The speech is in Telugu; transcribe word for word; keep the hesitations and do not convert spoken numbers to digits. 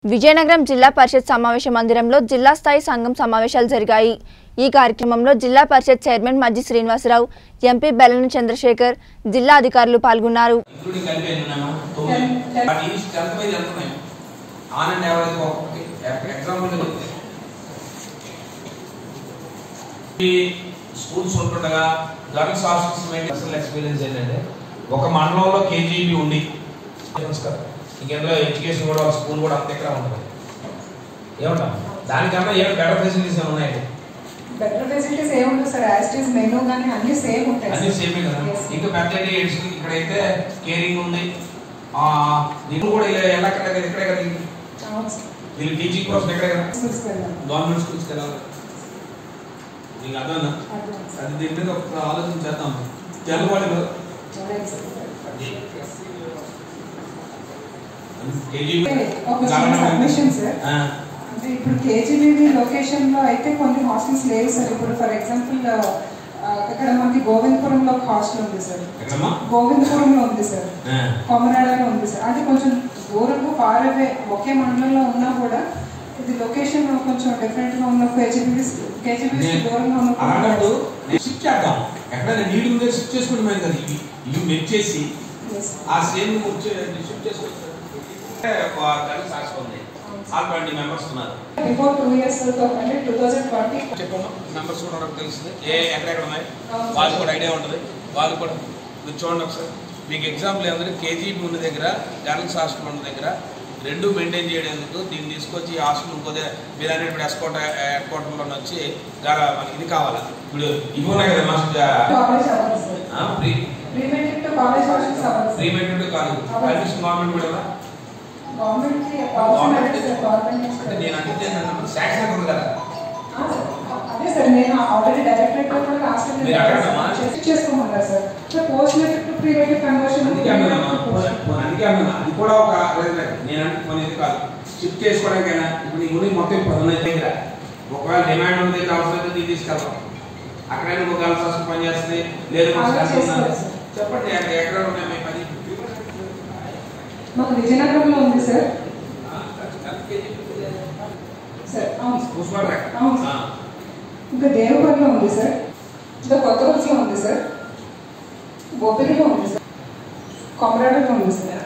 విజయనగరం జిల్లా పరిషత్ సమావేశ మందిరంలో జిల్లా స్థాయి సంఘం సమావేశాలు జరిగాయి। ఈ కార్యక్రమంలో జిల్లా పరిషత్ చైర్మన్ మజ్జి శ్రీనివాసరావు, ఎంపీ బెల్లన చంద్రశేఖర్, జిల్లా అధికారులు పాల్గొన్నారు। స్కూల్స్ ఉంటుండగా గర్ల్స్ హాస్టల్స్ పర్సనల్ ఎక్స్పీరియన్స్ ఏంటంటే ఒక మండలంలో కేజీబీ ఉంది, ఇంకెందులో ఎడ్యుకేషన్ కూడా స్కూల్ కూడా అంత ఎక్కడ ఉంటుంది ఏమంటాం, దానికన్నా ఏం బెటర్ ఫెసిలిటీస్ ఏమైనా ఉన్నాయి? బెటర్ ఫెసిలిటీస్ ఏముంటుంది sir, as it is menu కానీ అన్ని సేమ్ ఉంటాయి, అన్ని సేమ్ కదా। ఇంకా పెద్ద ఇక్కడైతే కేరింగ్ ఉంది, దీన్ని కూడా ఎలా ఎక్కడే కదా వీళ్ళు టీచింగ్ కోసం ఎక్కడే కదా గవర్నమెంట్ స్కూల్స్కి వెళ్ళాలి, నీకు అర్థం అది దీని మీద ఒక ఆలోచన చేద్దాం తెలుగు వాళ్ళు అంటే ఇప్పుడు కేజీబీ లొకేషన్ లో అయితే కొన్ని హాస్టల్స్ లేవు సార్। ఇప్పుడు ఫర్ ఎగ్జాంపుల్ ఇక్కడ మనకి గోవిందపురంలో ఒక హాస్టల్ ఉంది సార్, గోవిందపురంలో ఉంది సార్, కొమరాడలో ఉంది సార్, అది కొంచెం దూరంగా ఫార్ అవే ఒకే మండలంలో ఉన్నా కూడా ఇది లొకేషన్ కొంచెం డిఫరెంట్ గా ఉన్న కేజీబీ కేజీబీ దూరంగా ఉన్నప్పుడు షిఫ్ట్ చేద్దాం, ఎక్కడైనా నీళ్ళు ఉంటే షిఫ్ట్ చేసుకుంటాం కదా, ఇవి మెచ్ చేసి ఆ సేమ్ షిఫ్ట్ చేసుకోవచ్చు। బిఫోర్ టూ ఇయర్స్ అంటే టూ థౌసండ్ ట్వంటీ చెప్పమ్మా మెంబర్స్ కూడా తెలుస్తుంది ఏ ఎక్కడెక్కడ ఉన్నాయి వాళ్ళకి కూడా ఐడియా ఉంటుంది, వాళ్ళు కూడా మీరు చూడండి ఒకసారి మీకు ఎగ్జాంపుల్ ఏంటంటే కేజీబీ ఉన్న దగ్గర గర్ల్స్ హాస్టల్ ఉన్న దగ్గర రెండు మెయింటైన్ చేయడానికి దీన్ని తీసుకొచ్చి హాస్టల్ ఇంకోదే మీరు అనేది ఇప్పుడు ఎస్కోట హెడ్ క్వార్టర్లో వచ్చి మనకి ఇది కావాలా, ఇప్పుడు ఇవి ఉన్నాయి కదా master pre pre matric college admission government కూడా నేను అంటే శాంక్షన్ ఉంది కదా, అదే సార్ నేను ఆల్రెడీ డైరెక్టరేట్ లో కూడా రాష్ట్రం చేసుకోమన్నారు sir, so post matric to pre matric conversion అందుకే అన్నా అది కూడా ఒక నేను అనుకునేది కాదు షిఫ్ట్ చేసుకోవడానికైనా ఇప్పుడు నీ గురించి మొత్తం పదునైదు దగ్గర ఒకవేళ డిమాండ్ ఉంది అవసరం అయితే నీకు తీసుకెళ్తాం, అక్కడైనా నువ్వు గర్ల్స్ హాస్టల్ పని చేస్తుంది లేదు చెప్పండి ఎక్కడ ఉన్నాయి మీ పని? మాకు విజయనగరంలో ఉంది సార్, ఇంకా దేవపల్లిలో ఉంది సార్, ఇంకా కొత్త బస్సులో ఉంది సార్, బొబ్బిలిలో ఉంది సార్, కొమరాడలో ఉంది సార్।